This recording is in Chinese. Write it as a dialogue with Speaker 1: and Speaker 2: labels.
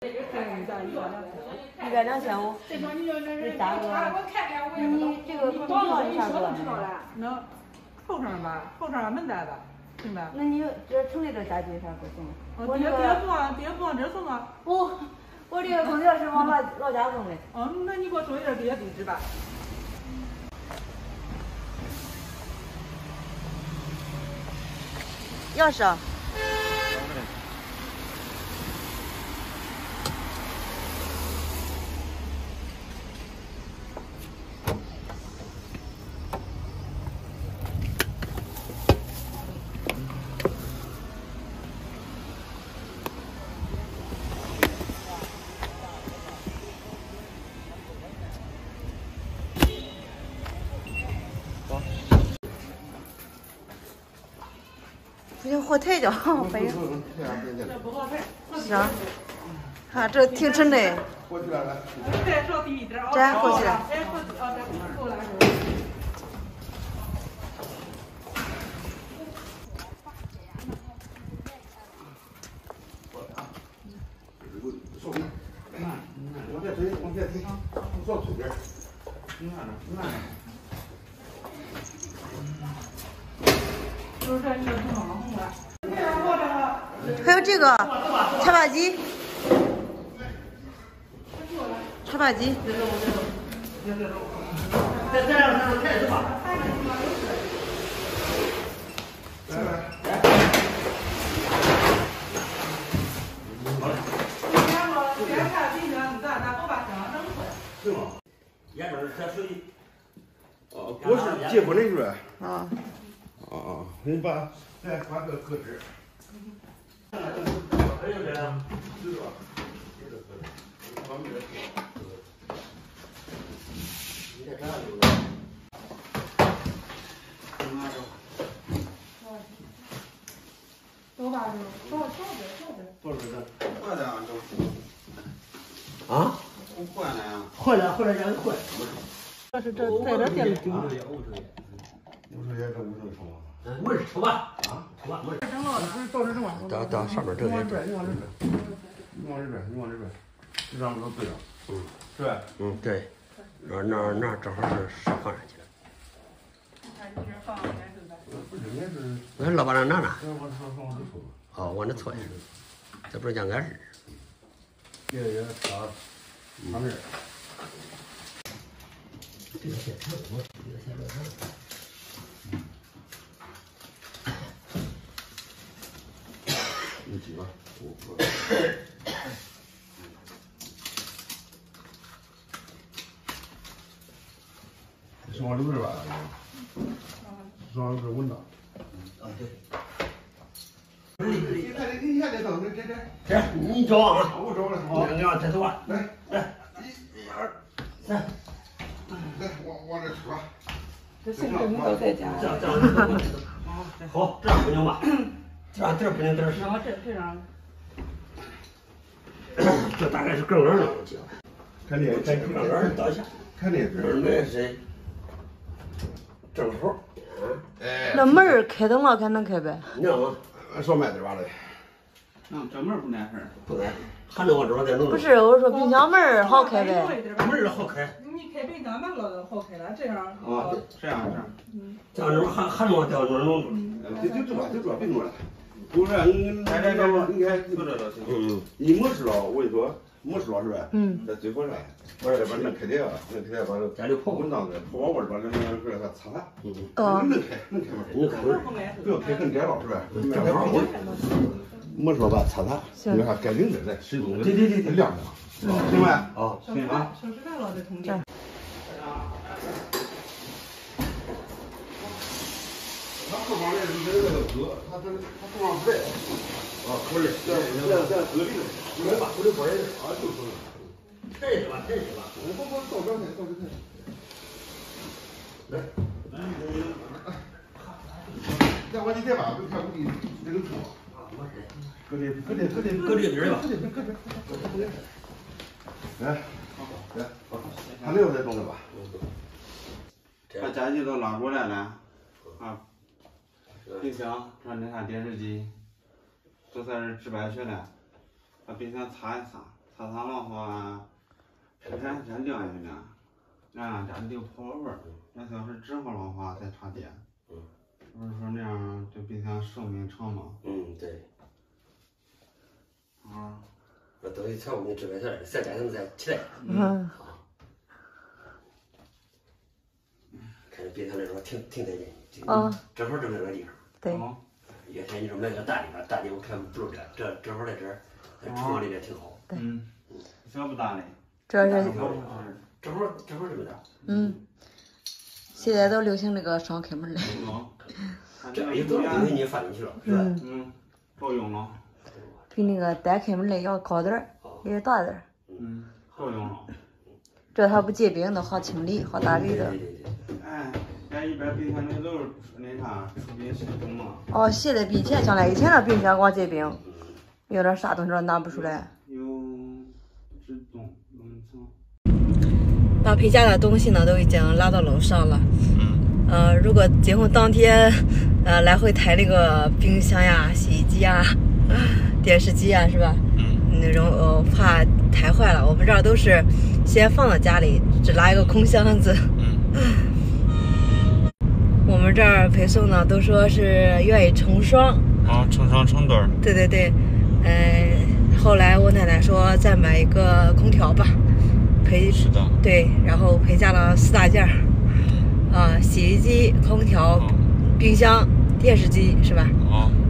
Speaker 1: 100、2500，这价格。你这个空调是啥格？
Speaker 2: 能后上吧，后上门带吧，行吧？
Speaker 1: 那你这城里的家具啥不行？
Speaker 2: 叠缝这送啊？
Speaker 1: 不，我这个空调是往老家送的。
Speaker 2: 那你给我说一下这些地址吧。
Speaker 1: 钥匙。这叫火腿叫，不行。是啊，看这挺沉的。
Speaker 2: 再稍低一点。
Speaker 1: 这过去。
Speaker 2: 哎，过去啊，这够了。
Speaker 3: 往前推，往前推，少推点。你看着，你看着。
Speaker 2: 就是这，你就不弄了，红了。
Speaker 1: 还有这个茶把机，茶把机。
Speaker 3: 再这样，那就开始吧。来。是吗？眼镜这属于。我是结婚的是吧？
Speaker 1: 啊。
Speaker 3: 你把这搁置。还有这样，是吧？这个搁置，旁边。你在这有了。拿着。
Speaker 2: 多大就少点。
Speaker 3: 多少这？
Speaker 4: 坏的啊，
Speaker 3: 啊？
Speaker 4: 坏的呀。
Speaker 3: 坏了家坏。
Speaker 2: 这是这在这店里丢的。
Speaker 3: 50也这50抽吗？没事抽吧。啊，抽吧，没事。到上面这里。你往这边，这张都对了。是吧？对。那正好是上放上去了。不是，应该是。我老把那拿拿。哦，我那错的，这不是讲俺是。也差旁边。这个先撤，这个先乱上。有几个？5个。是往里边吧？是往里边稳当。啊对。你看这灯，这，你找啊！我找了。好，你看抬头啊！来，1、2、3。来，往这吃吧。
Speaker 2: 这幸亏你都在家。
Speaker 3: 这样。好，这样不行吧？这不行，
Speaker 2: 然后这样。
Speaker 3: 这大概是更冷的，我记得。看这更冷倒下。看这那是正好。
Speaker 1: 那门开灯了，看能开呗？
Speaker 3: 能，少买点吧嘞。
Speaker 4: 这门不难事。
Speaker 3: 不难，还能往这边再弄。
Speaker 1: 不是，我说冰箱门好开呗。
Speaker 3: 门好开。
Speaker 2: 你开冰箱门了好开了，这样。
Speaker 3: 啊，
Speaker 4: 这样。
Speaker 3: 这样这还能往掉这弄出来。就这，别弄了。不是，你看，就这都行。你没事了，我跟你说，没事了是吧？在最后上，把那开的把家里泡稳当的，泡完味把那个擦擦。能开门，不要开很窄了是吧？正好没事把擦擦，你看该领着来水中的，对，亮亮，行吧？啊，行啊。
Speaker 2: 小时代了的同志。
Speaker 3: 他后方那个隔，他后方不在。啊，不是，在隔壁呢。你把不是过来的啊，就是。抬吧。不，到这抬。来，再往里抬吧，别看屋里这个多。啊，没事。搁这边吧。来，好，还没有再动的吧？
Speaker 4: 把家具都拉过来了，啊，冰箱，你看电视机，这才是置办去了，把冰箱擦一擦， 擦擦的话，首先先晾一晾，让家里有泡味儿。那要是之后的话再插电。不是说那样对冰箱寿命长吗？
Speaker 5: 对。
Speaker 4: 那
Speaker 5: 等于全部你准备下来，下家他们再起来。好。看冰箱那时候挺得劲，正好这么个地方。
Speaker 1: 对。
Speaker 5: 原先你说买个大地方，大地我看不如这正好在这儿，厨房里边挺好。
Speaker 1: 对。
Speaker 4: 小不大嘞。
Speaker 1: 主要是。
Speaker 5: 正好这么大。
Speaker 1: 现在都流行那个双开门的。
Speaker 5: 这一多东西你放进去了，是吧？
Speaker 4: 够用了。
Speaker 1: 比那个单开门的要高点儿，也大点儿。
Speaker 4: 够用了。
Speaker 1: 这它不结冰的，好清理，好打理的。
Speaker 4: 哎，咱一边冰箱里都是那啥除冰系统嘛。
Speaker 1: 哦，现在比以前强了，以前那冰箱光结冰，有点啥东西拿不出来。
Speaker 4: 有自动冷藏。
Speaker 1: 把陪嫁的东西呢都已经拉到楼上了。如果结婚当天，来回抬那个冰箱呀、洗衣机呀、电视机呀，是吧？那种怕抬坏了，我们这儿都是先放到家里，只拉一个空箱子。我们这儿配送呢，都说是愿意成双。
Speaker 4: 成双成对。
Speaker 1: 对。后来我奶奶说再买一个空调吧。
Speaker 4: 是的。
Speaker 1: 对，然后陪嫁了4大件儿。洗衣机、空调、冰箱、电视机，是吧？